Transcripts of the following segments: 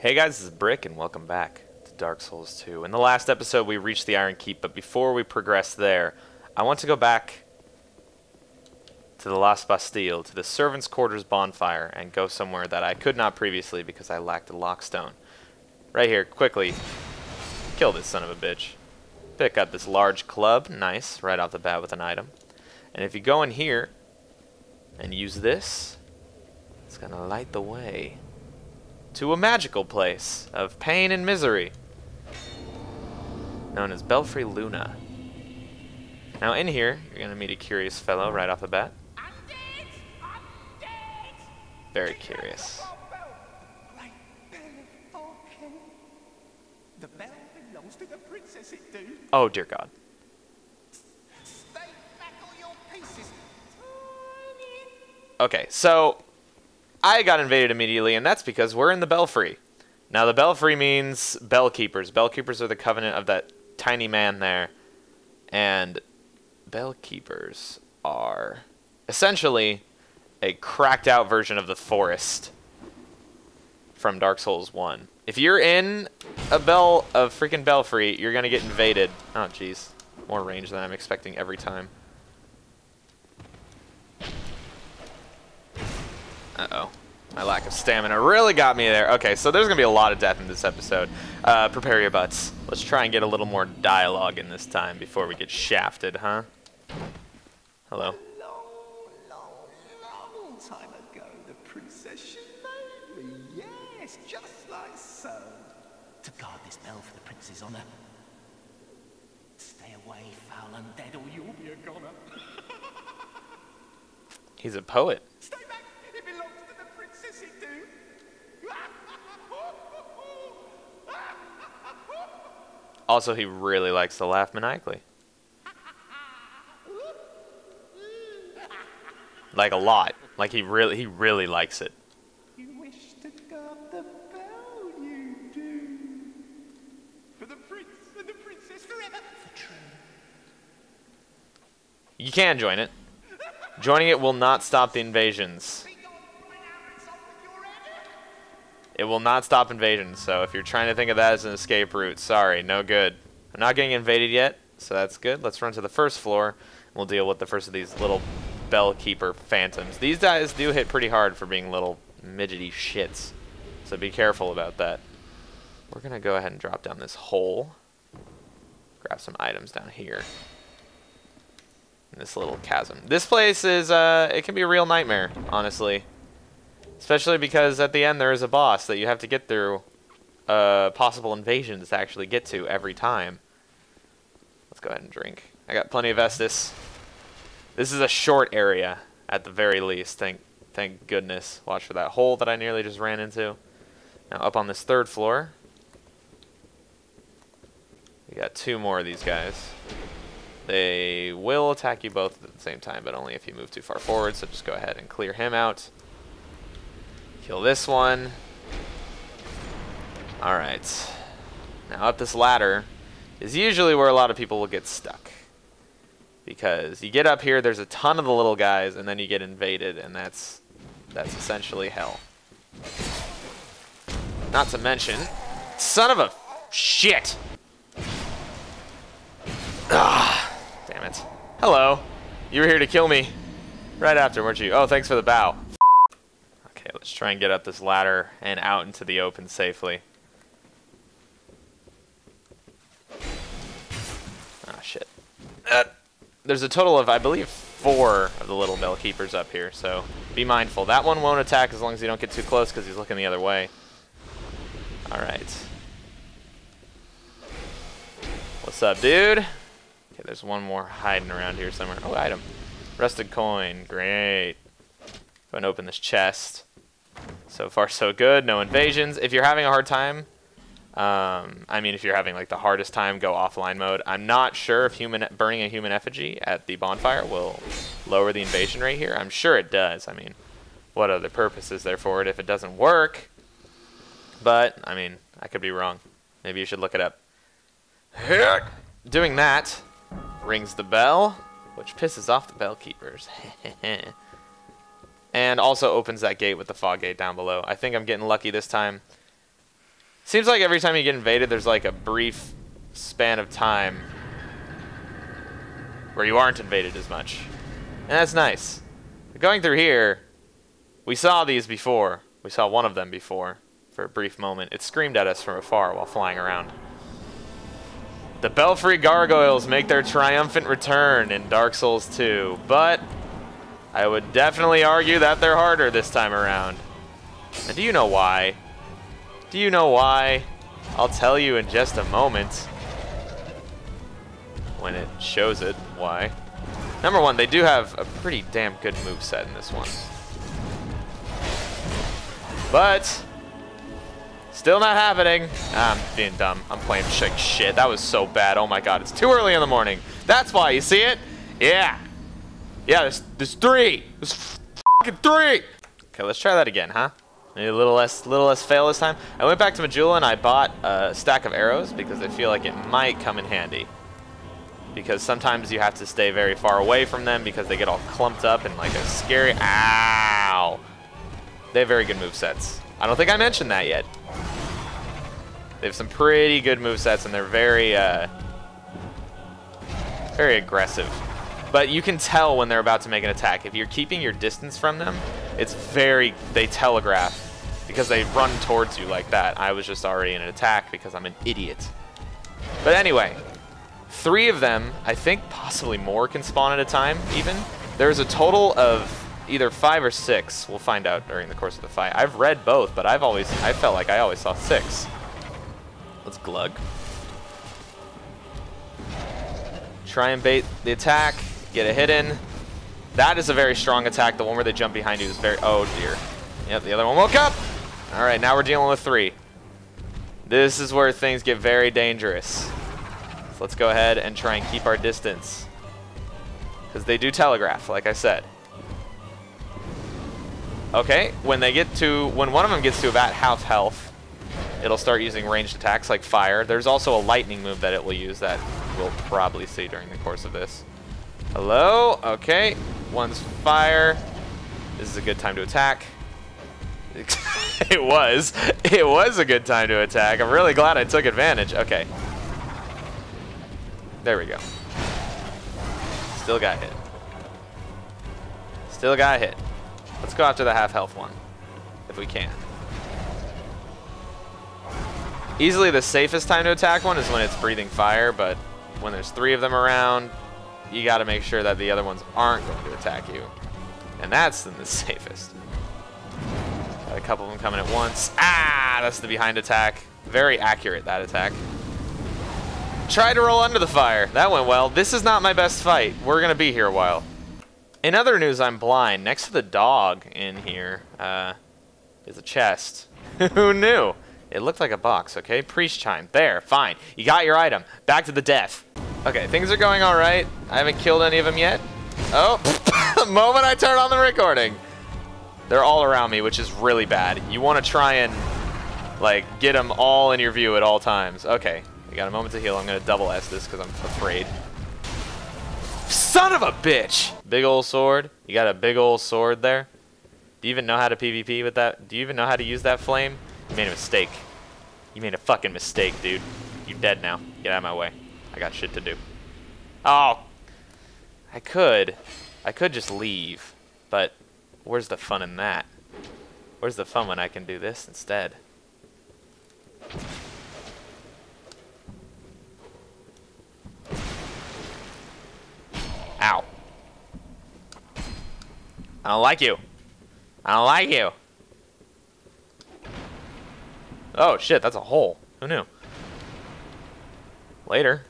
Hey guys, this is Brick, and welcome back to Dark Souls 2. In the last episode, we reached the Iron Keep, but before we progress there, I want to go back to the Las Bastille, to the Servants' Quarters bonfire, and go somewhere that I could not previously because I lacked a lockstone. Right here, quickly, kill this son of a bitch. Pick up this large club, nice, right off the bat with an item. And if you go in here and use this, it's gonna light the way to a magical place of pain and misery, known as Belfry Luna. Now in here, you're going to meet a curious fellow right off the bat. Very curious. The bell belongs to the princess, it do. Oh dear God. Stay back all your pieces. Okay, so I got invaded immediately, and that's because we're in the Belfry. Now, the Belfry means bell keepers. Bell keepers are the covenant of that tiny man there. And bell keepers are essentially a cracked out version of the forest from Dark Souls 1. If you're in a freaking Belfry, you're going to get invaded. Oh, jeez. More range than I'm expecting every time. Uh-oh. My lack of stamina really got me there. Okay, so there's going to be a lot of death in this episode. Prepare your butts. Let's try and get a little more dialogue in this time before we get shafted, huh? Hello. Long time ago, the princess she made me. Yes, just like so. To guard this bell for the prince's honor. Stay away, foul undead, or you'll be a goner. He's a poet. Stay back. It belongs to the princess, it do. Also, he really likes to laugh maniacally. Like a lot. Like he really likes it. You wish to guard the bell, you do. For the prince and the princess forever. For true. You can join it. Joining it will not stop the invasions. It will not stop invasions, so if you're trying to think of that as an escape route, sorry, no good. I'm not getting invaded yet, so that's good. Let's run to the first floor, and we'll deal with the first of these little bell keeper phantoms. These guys do hit pretty hard for being little midgety shits, so be careful about that. We're going to go ahead and drop down this hole. Grab some items down here. In this little chasm. This place is, it can be a real nightmare, honestly. Especially because at the end there is a boss that you have to get through possible invasions to actually get to every time. Let's go ahead and drink. I got plenty of Estus. This is a short area at the very least. Thank goodness. Watch for that hole that I nearly just ran into. Now up on this third floor, we got two more of these guys. They will attack you both at the same time, but only if you move too far forward, so just go ahead and clear him out. Kill this one. Alright. Now up this ladder is usually where a lot of people will get stuck. Because you get up here, there's a ton of the little guys, and then you get invaded, and that's essentially hell. Not to mention, son of a shit! Ah, damn it. Hello. You were here to kill me right after, weren't you? Oh, thanks for the bow. Okay, let's try and get up this ladder and out into the open safely. Ah, shit. There's a total of, I believe, 4 of the little bell keepers up here, so be mindful. That one won't attack as long as you don't get too close because he's looking the other way. Alright. What's up, dude? Okay, there's one more hiding around here somewhere. Oh, item. Rusted coin. Great. Go and open this chest. So far, so good. No invasions. If you're having a hard time, I mean, if you're having like the hardest time, go offline mode. I'm not sure if burning a human effigy at the bonfire will lower the invasion rate here. I'm sure it does. I mean, what other purpose is there for it if it doesn't work? But, I mean, I could be wrong. Maybe you should look it up. Doing that rings the bell, which pisses off the bell keepers. And also opens that gate with the fog gate down below. I think I'm getting lucky this time. Seems like every time you get invaded, there's like a brief span of time where you aren't invaded as much. And that's nice. Going through here, we saw these before. We saw one of them before for a brief moment. It screamed at us from afar while flying around. The Belfry gargoyles make their triumphant return in Dark Souls 2, but I would definitely argue that they're harder this time around. And do you know why? Do you know why? I'll tell you in just a moment when it shows it why. Number one, they do have a pretty damn good moveset in this one. But still not happening. I'm being dumb. I'm playing like shit. That was so bad. Oh my god, it's too early in the morning. That's why, you see it? Yeah. Yeah, there's three. There's fucking three. Okay, let's try that again, huh? Maybe a little less fail this time. I went back to Majula and I bought a stack of arrows because I feel like it might come in handy. Because sometimes you have to stay very far away from them because they get all clumped up and like a scary... Ow! They have very good movesets. I don't think I mentioned that yet. They have some pretty good movesets and they're very, very aggressive. But you can tell when they're about to make an attack. If you're keeping your distance from them, it's very... They telegraph because they run towards you like that. I was just already in an attack because I'm an idiot. But anyway, 3 of them, I think possibly more, can spawn at a time even. There's a total of either 5 or 6. We'll find out during the course of the fight. I've read both, but I felt like I always saw 6. Let's glug. Try and bait the attack. Get a hit in. That is a very strong attack. The one where they jump behind you is very... Oh, dear. Yep, the other one woke up. All right, now we're dealing with 3. This is where things get very dangerous. So let's go ahead and try and keep our distance. Because they do telegraph, like I said. Okay, when one of them gets to about half health, it'll start using ranged attacks like fire. There's also a lightning move that it will use that we'll probably see during the course of this. Hello? Okay. One's fire. This is a good time to attack. It was. It was a good time to attack. I'm really glad I took advantage. Okay. There we go. Still got hit. Still got hit. Let's go after the half health one, if we can. Easily the safest time to attack one is when it's breathing fire, but when there's 3 of them around, you got to make sure that the other ones aren't going to attack you. And that's then the safest. Got a couple of them coming at once. Ah, that's the behind attack. Very accurate, that attack. Try to roll under the fire. That went well. This is not my best fight. We're going to be here a while. In other news, I'm blind. Next to the dog in here is a chest. Who knew? It looked like a box, okay? Priest chime. There, fine. You got your item. Back to the death. Okay, things are going all right. I haven't killed any of them yet. Oh, the moment I turn on the recording. They're all around me, which is really bad. You want to try and, like, get them all in your view at all times. Okay, we got a moment to heal. I'm going to double S this because I'm afraid. Son of a bitch! Big ol' sword. You got a big ol' sword there. Do you even know how to PvP with that? Do you even know how to use that flame? You made a mistake. You made a fucking mistake, dude. You're dead now. Get out of my way. I got shit to do. Oh! I could just leave. But where's the fun in that? Where's the fun when I can do this instead? Ow. I don't like you. I don't like you. Oh shit, that's a hole. Who knew? Later.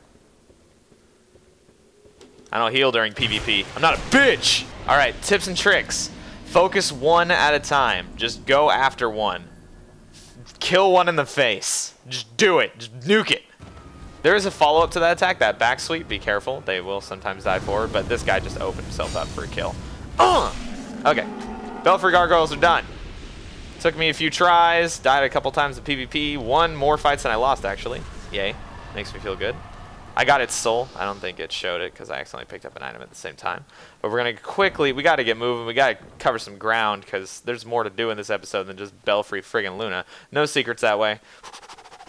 I don't heal during PvP. I'm not a bitch! Alright, tips and tricks. Focus one at a time. Just go after one. Kill one in the face. Just do it. Just nuke it. There is a follow-up to that attack, that back sweep. Be careful. They will sometimes die forward, but this guy just opened himself up for a kill. Okay. Belfry gargoyles are done. Took me a few tries. Died a couple times in PvP. Won more fights than I lost, actually. Yay. Makes me feel good. I got its soul. I don't think it showed it because I accidentally picked up an item at the same time. But we're going to quickly, we got to get moving. We got to cover some ground because there's more to do in this episode than just Belfry friggin' Luna. No secrets that way.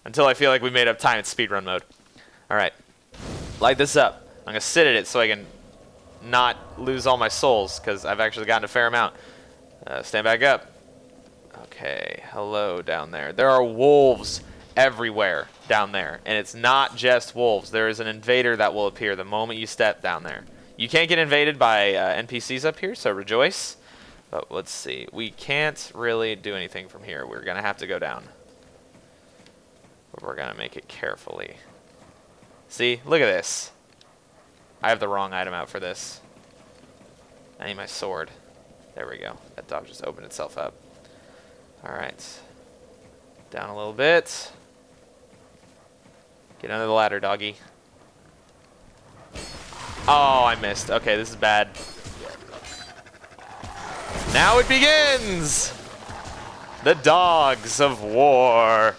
Until I feel like we made up time in speedrun mode. Alright. Light this up. I'm going to sit at it so I can not lose all my souls, because I've actually gotten a fair amount. Stand back up. Okay, hello down there. There are wolves everywhere down there, and it's not just wolves. There is an invader that will appear the moment you step down there. You can't get invaded by NPCs up here, so rejoice. But let's see. We can't really do anything from here. We're going to have to go down. But we're going to make it carefully. See? Look at this. I have the wrong item out for this. I need my sword. There we go. That dog just opened itself up. Alright. Down a little bit. Get under the ladder, doggy. Oh, I missed. Okay, this is bad. Now it begins! The dogs of war.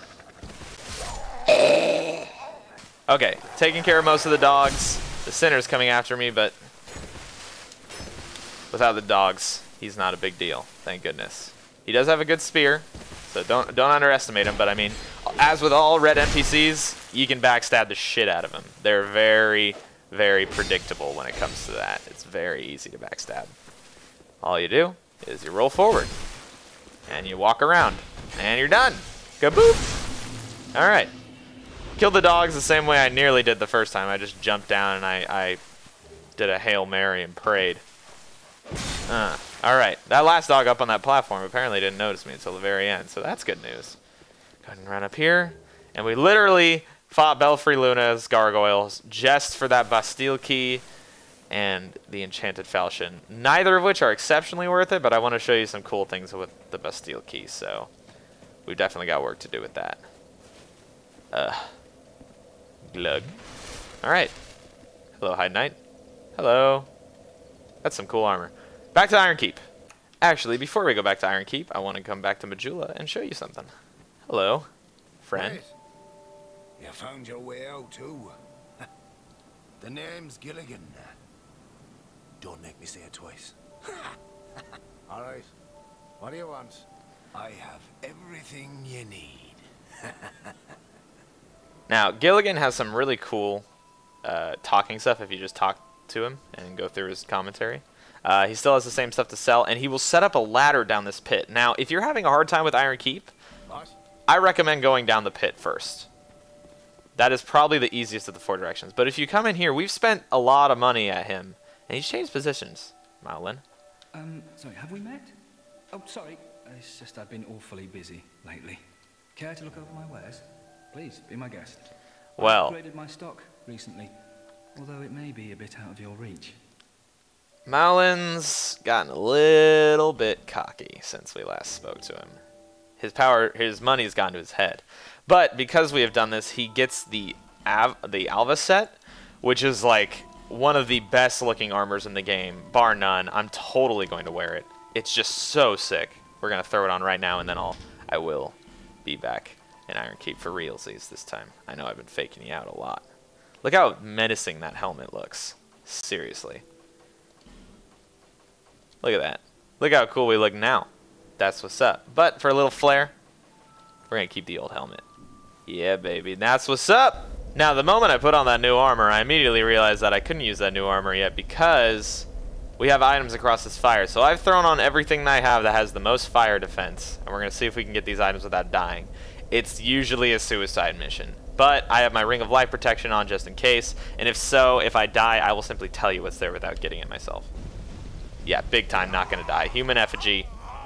Okay, taking care of most of the dogs. The sinner's coming after me, but without the dogs, he's not a big deal. Thank goodness. He does have a good spear, so don't underestimate him. But I mean, as with all red NPCs, you can backstab the shit out of them. They're very, very predictable when it comes to that. It's very easy to backstab. All you do is you roll forward, and you walk around, and you're done. Kaboop! All right. Killed the dogs the same way I nearly did the first time. I just jumped down and I did a Hail Mary and prayed. Alright, that last dog up on that platform apparently didn't notice me until the very end, so that's good news. Go ahead and run up here. And we literally fought Belfry Luna's gargoyles just for that Bastille key and the enchanted falchion. Neither of which are exceptionally worth it, but I want to show you some cool things with the Bastille key, so we've definitely got work to do with that. Glug. Alright. Hello, Hide Knight. Hello. That's some cool armor. Back to Iron Keep. Actually, before we go back to Iron Keep, I want to come back to Majula and show you something. Hello, friend. Right. You found your way out too. The name's Gilligan. Don't make me say it twice. All right. What do you want? I have everything you need. Now, Gilligan has some really cool talking stuff if you just talk to him and go through his commentary. He still has the same stuff to sell, and he will set up a ladder down this pit. Now, if you're having a hard time with Iron Keep, What? I recommend going down the pit first. That is probably the easiest of the 4 directions. But if you come in here, we've spent a lot of money at him, and he's changed positions, Madeline. Sorry, have we met? Oh, sorry. It's just I've been awfully busy lately. Care to look over my wares? Please, be my guest. Well, I've upgraded my stock recently, although it may be a bit out of your reach. Malin's gotten a little bit cocky since we last spoke to him. His money's gone to his head. But because we have done this, he gets the Alva set, which is like one of the best looking armors in the game, bar none. I'm totally going to wear it. It's just so sick. We're gonna throw it on right now, and then I will be back in Iron Keep for realsies this time. I know I've been faking you out a lot. Look how menacing that helmet looks. Seriously. Look at that. Look how cool we look now. That's what's up. But for a little flair, we're going to keep the old helmet. Yeah, baby. That's what's up. Now, the moment I put on that new armor, I immediately realized that I couldn't use that new armor yet because we have items across this fire. So I've thrown on everything that I have that has the most fire defense. And we're going to see if we can get these items without dying. It's usually a suicide mission. But I have my Ring of Life protection on just in case. And if so, if I die, I will simply tell you what's there without getting it myself. Yeah, big time not gonna die. Human effigy.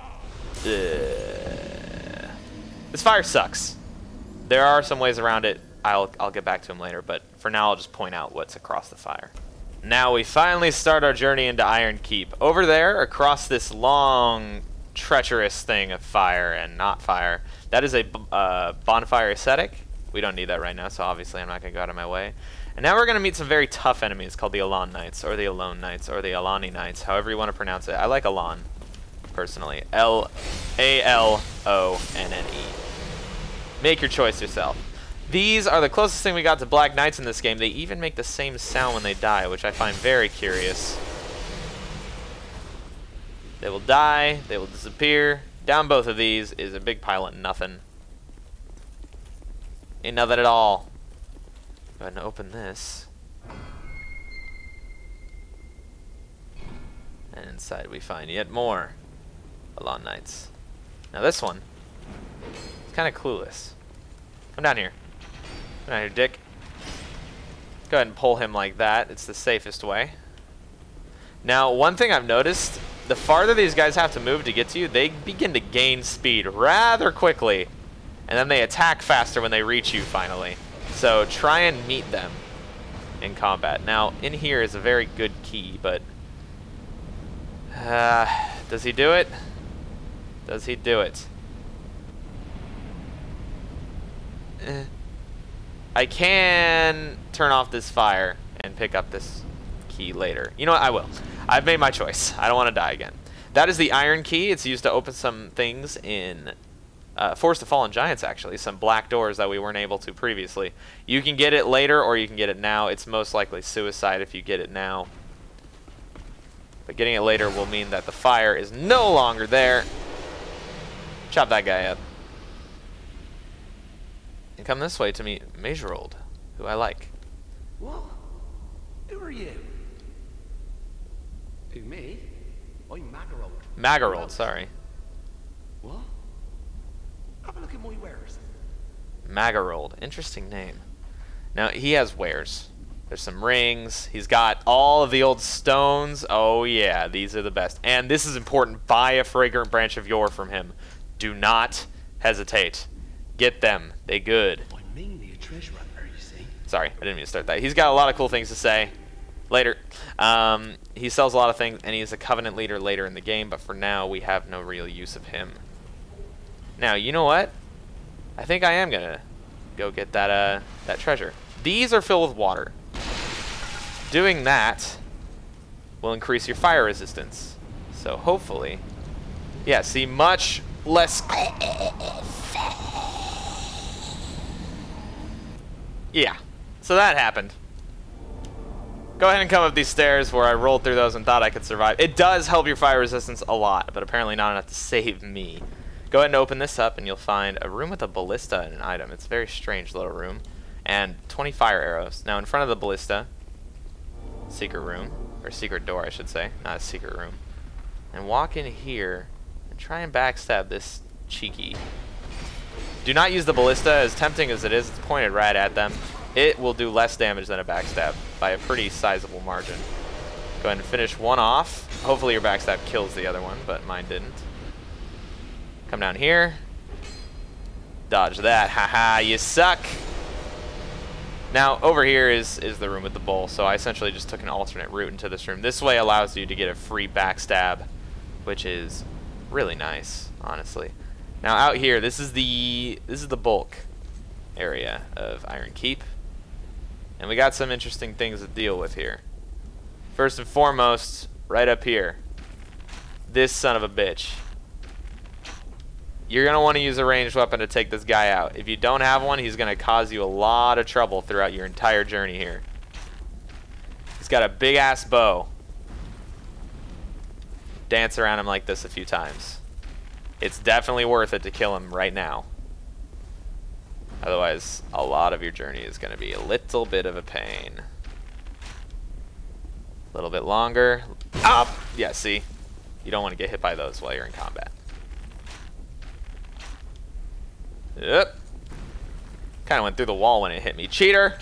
This fire sucks. There are some ways around it. I'll get back to them later, but for now I'll just point out what's across the fire. Now we finally start our journey into Iron Keep. Over there, across this long, treacherous thing of fire and not fire, that is a bonfire ascetic. We don't need that right now, so obviously I'm not gonna go out of my way. And now we're going to meet some very tough enemies called the Alonne Knights, or the Alonne Knights, or the Alonne Knights, however you want to pronounce it. I like Alonne, personally. Alonne. Make your choice yourself. These are the closest thing we got to Black Knights in this game. They even make the same sound when they die, which I find very curious. They will die, they will disappear. Down both of these is a big pile of nothing. Ain't nothing at all. Go ahead and open this. And inside we find yet more Alonne Knights. Now this one is kind of clueless. Come down here. Come down here, Dick. Go ahead and pull him like that. It's the safest way. Now, one thing I've noticed, the farther these guys have to move to get to you, they begin to gain speed rather quickly. And then they attack faster when they reach you finally. So try and meet them in combat. Now, in here is a very good key, but... does he do it? Does he do it? I can turn off this fire and pick up this key later. You know what? I will. I've made my choice. I don't want to die again. That is the iron key. It's used to open some things in Forest of Fallen Giants, actually. Some black doors that we weren't able to previously. You can get it later or you can get it now. It's most likely suicide if you get it now. But getting it later will mean that the fire is no longer there. Chop that guy up. And come this way to meet Majorold, who I like. What? Who are you? Who, me? I'm Magarold. Magarold, sorry. What? Have a look at my wares. Magarold, interesting name. Now, he has wares. There's some rings. He's got all of the old stones. Oh, yeah, these are the best. And this is important. Buy a fragrant branch of yore from him. Do not hesitate. Get them. They good. I'm mainly a treasure hunter, you see. Sorry, I didn't mean to start that. He's got a lot of cool things to say. Later. He sells a lot of things, and he's a covenant leader later in the game, but for now, we have no real use of him. Now, you know what? I think I am going to go get that treasure. These are filled with water. Doing that will increase your fire resistance. So hopefully, yeah, see, much less. Yeah, so that happened. Go ahead and come up these stairs where I rolled through those and thought I could survive. It does help your fire resistance a lot, but apparently not enough to save me. Go ahead and open this up and you'll find a room with a ballista and an item. It's a very strange little room. And 20 fire arrows. Now in front of the ballista, secret room, or secret door I should say, not a secret room. And walk in here and try and backstab this cheeky. Do not use the ballista, as tempting as it is, it's pointed right at them. It will do less damage than a backstab by a pretty sizable margin. Go ahead and finish one off. Hopefully your backstab kills the other one, but mine didn't. Come down here. Dodge that. Haha, you suck. Now, over here is the room with the bowl, so I essentially just took an alternate route into this room. This way allows you to get a free backstab, which is really nice, honestly. Now, out here, this is the bulk area of Iron Keep. And we got some interesting things to deal with here. First and foremost, right up here, this son of a bitch. You're going to want to use a ranged weapon to take this guy out. If you don't have one, he's going to cause you a lot of trouble throughout your entire journey here. He's got a big-ass bow. Dance around him like this a few times. It's definitely worth it to kill him right now. Otherwise, a lot of your journey is going to be a little bit of a pain. A little bit longer. Up! Yeah, see? You don't want to get hit by those while you're in combat. Yep. Kind of went through the wall when it hit me. Cheater!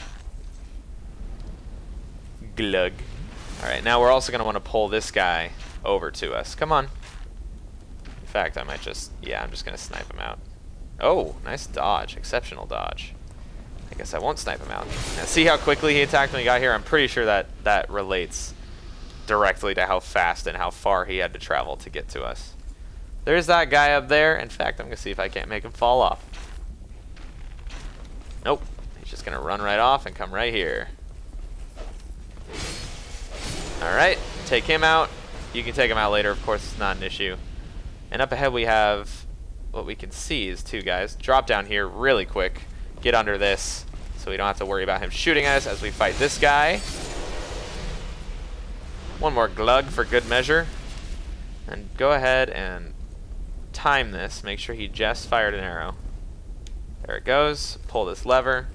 Glug. Alright, now we're also going to want to pull this guy over to us. Come on. In fact, I might just... yeah, I'm just going to snipe him out. Oh, nice dodge. Exceptional dodge. I guess I won't snipe him out. Now, see how quickly he attacked when he got here? I'm pretty sure that relates directly to how fast and how far he had to travel to get to us. There's that guy up there. In fact, I'm going to see if I can't make him fall off. Nope. He's just going to run right off and come right here. Alright, take him out. You can take him out later, of course, it's not an issue. And up ahead we have, what we can see is two guys. Drop down here really quick. Get under this, so we don't have to worry about him shooting at us as we fight this guy. One more glug for good measure. And go ahead and time this. Make sure he just fired an arrow. There we it goes. Pull this lever.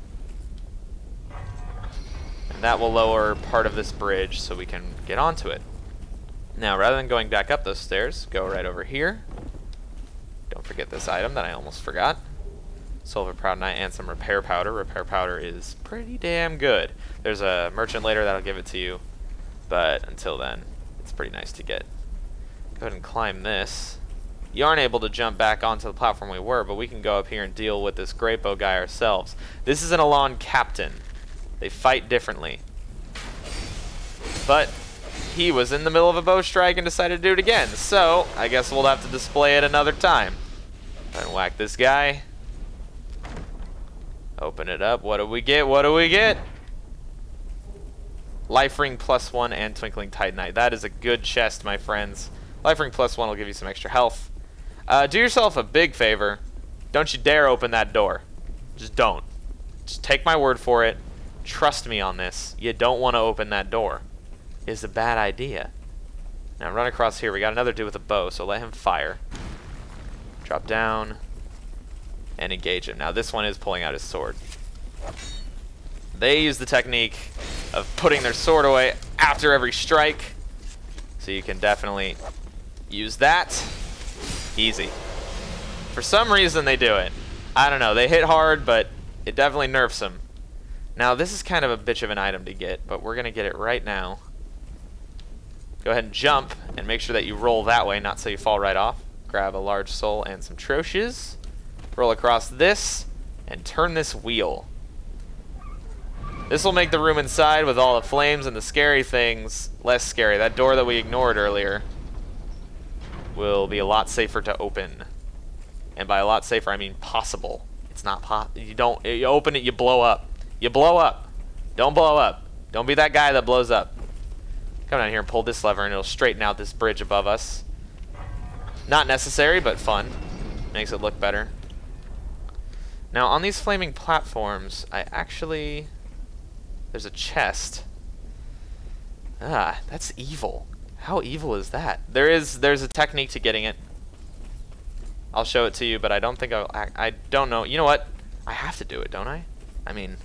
And that will lower part of this bridge so we can get onto it. Now, rather than going back up those stairs, go right over here. Don't forget this item that I almost forgot. Silver Proudnite and some repair powder. Repair powder is pretty damn good. There's a merchant later that'll give it to you, but until then, it's pretty nice to get. Go ahead and climb this. You aren't able to jump back onto the platform we were, but we can go up here and deal with this Grapo guy ourselves. This is an Alonne captain. They fight differently. But he was in the middle of a bow strike and decided to do it again, so I guess we'll have to display it another time. And whack this guy. Open it up. What do we get? What do we get? Life Ring +1 and Twinkling Titanite. That is a good chest, my friends. Life Ring +1 will give you some extra health. Do yourself a big favor. Don't you dare open that door. Just don't. Just take my word for it. Trust me on this. You don't want to open that door. It's a bad idea. Now run across here. We got another dude with a bow, so let him fire. Drop down and engage him. Now this one is pulling out his sword. They use the technique of putting their sword away after every strike, so you can definitely use that. Easy. For some reason they do it. I don't know. They hit hard, but it definitely nerfs them. Now this is kind of a bitch of an item to get, but we're gonna get it right now. Go ahead and jump and make sure that you roll that way, not so you fall right off. Grab a large soul and some troches. Roll across this and turn this wheel. This will make the room inside with all the flames and the scary things less scary. That door that we ignored earlier will be a lot safer to open. And by a lot safer, I mean possible. It's not you open it, you blow up. You blow up. Don't blow up. Don't be that guy that blows up. Come down here and pull this lever and it'll straighten out this bridge above us. Not necessary, but fun. Makes it look better. Now on these flaming platforms, there's a chest. Ah, that's evil. How evil is that? There's a technique to getting it. I'll show it to you, but I don't think I don't know. You know what? I have to do it, don't I? I mean,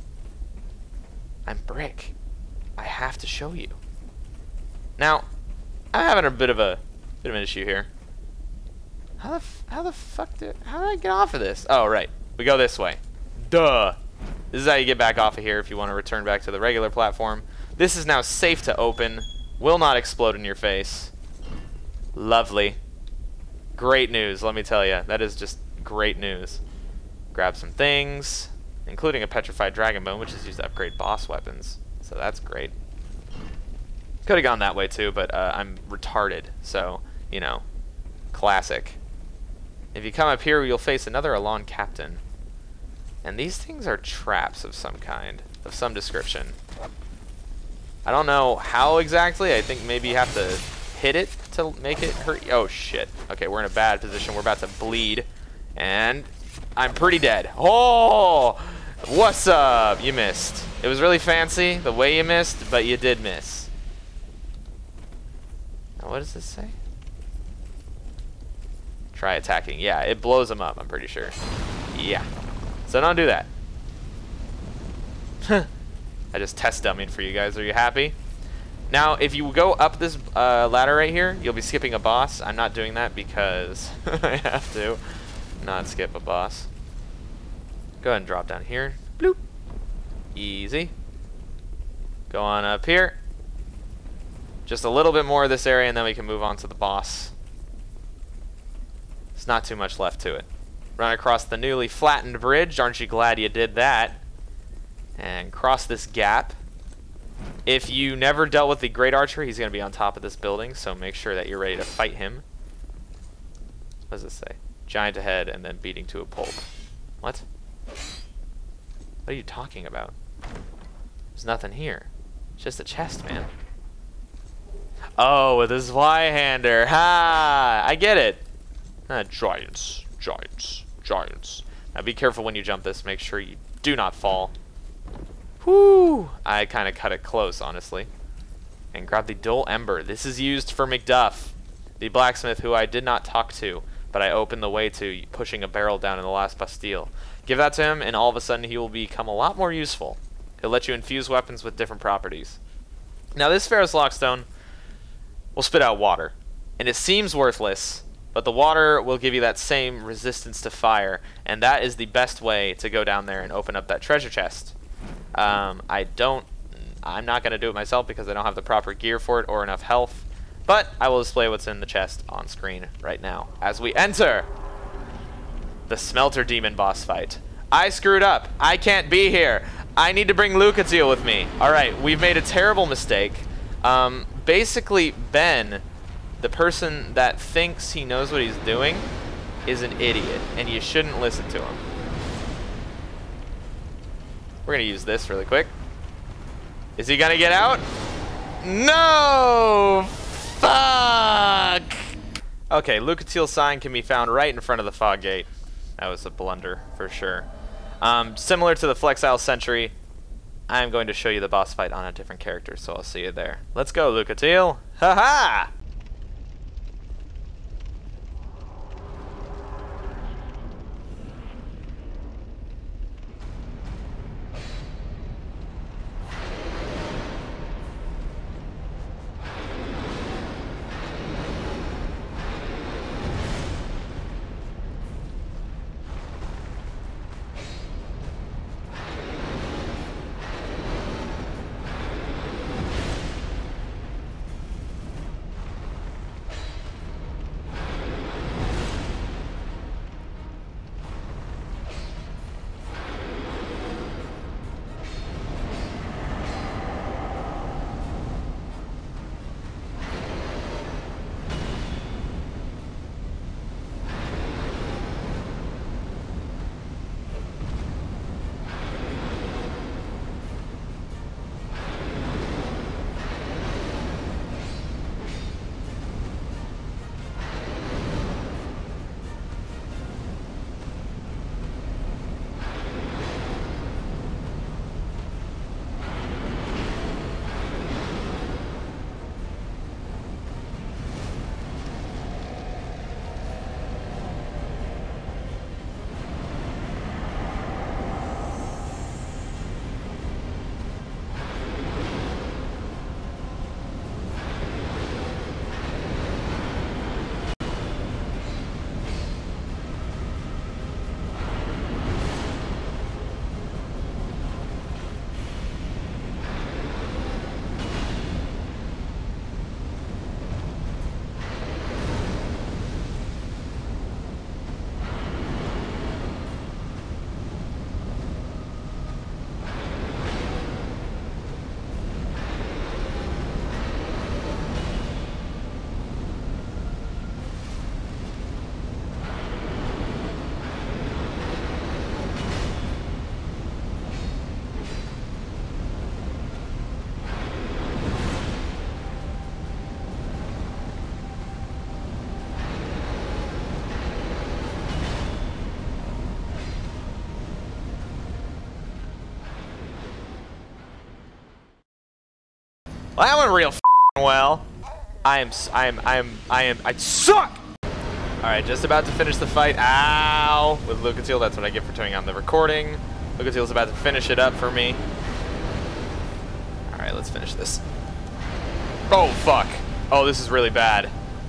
I'm Brick. I have to show you. Now, I'm having a bit of an issue here. How the fuck did I get off of this? Oh, right. We go this way. Duh. This is how you get back off of here if you want to return back to the regular platform. This is now safe to open. Will not explode in your face. Lovely. Great news, let me tell you. That is just great news. Grab some things, including a petrified dragon bone, which is used to upgrade boss weapons. So that's great. Could have gone that way too, but I'm retarded. So, you know, classic. If you come up here, you'll face another Alonne captain. And these things are traps of some kind, of some description. I don't know how exactly. I think maybe you have to hit it to make it hurt. Oh, shit. Okay, we're in a bad position. We're about to bleed. And I'm pretty dead. Oh! What's up? You missed. It was really fancy, the way you missed, but you did miss. Now, what does this say? Try attacking. Yeah, it blows them up, I'm pretty sure. Yeah. So don't do that. I just test dummied for you guys. Are you happy? Now, if you go up this ladder right here, you'll be skipping a boss. I'm not doing that because I have to not skip a boss. Go ahead and drop down here. Bloop. Easy. Go on up here. Just a little bit more of this area and then we can move on to the boss. There's not too much left to it. Run across the newly flattened bridge. Aren't you glad you did that? And cross this gap. If you never dealt with the Great Archer, he's going to be on top of this building, so make sure that you're ready to fight him. What does this say? Giant ahead and then beating to a pulp. What? What are you talking about? There's nothing here. It's just a chest, man. Oh, with his Y-hander. Ha! I get it. Giants. Giants. Giants. Now be careful when you jump this. Make sure you do not fall. Whoo! I kind of cut it close, honestly. And grab the dull ember. This is used for Macduff, the blacksmith who I did not talk to, but I opened the way to pushing a barrel down in the last Bastille. Give that to him, and all of a sudden he will become a lot more useful. He'll let you infuse weapons with different properties. Now this Ferrous Lockstone will spit out water, and it seems worthless, but the water will give you that same resistance to fire, and that is the best way to go down there and open up that treasure chest. I'm not going to do it myself because I don't have the proper gear for it or enough health, but I will display what's in the chest on screen right now as we enter the Smelter Demon boss fight. I screwed up. I can't be here. I need to bring Lucatiel with me. Alright, we've made a terrible mistake. Basically, Ben, the person that thinks he knows what he's doing, is an idiot, and you shouldn't listen to him. We're going to use this really quick. Is he going to get out? No! Fuck! Okay, Lucatiel's sign can be found right in front of the fog gate. That was a blunder, for sure. Similar to the Flexile Sentry, I'm going to show you the boss fight on a different character, so I'll see you there. Let's go, Lucatiel! Ha-ha! Well, that went real well. I suck! Alright, just about to finish the fight. Ow! With Lucatiel, that's what I get for turning on the recording. Lucatiel's about to finish it up for me. Alright, let's finish this. Oh, fuck. Oh, this is really bad.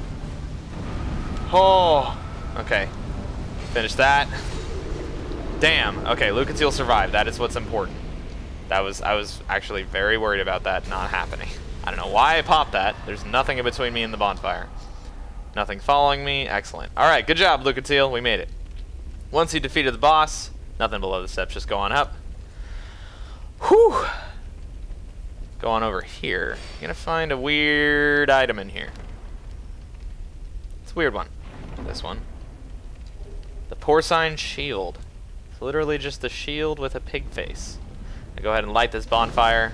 Oh, okay. Finish that. Damn. Okay, Lucatiel survived. That is what's important. I was actually very worried about that not happening. I don't know why I popped that. There's nothing in between me and the bonfire. Nothing following me. Excellent. Alright, good job, Lucatiel. We made it. Once you defeated the boss, nothing below the steps, just go on up. Whew. Go on over here. You're gonna find a weird item in here. It's a weird one. This one. The Porcine shield. It's literally just a shield with a pig face. I go ahead and light this bonfire.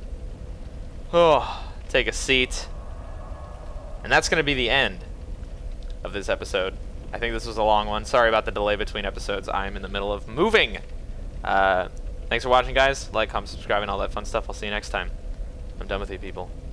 Oh, take a seat. And that's going to be the end of this episode. I think this was a long one. Sorry about the delay between episodes. I'm in the middle of moving. Thanks for watching, guys. Like, comment, subscribe, and all that fun stuff. I'll see you next time. I'm done with you, people.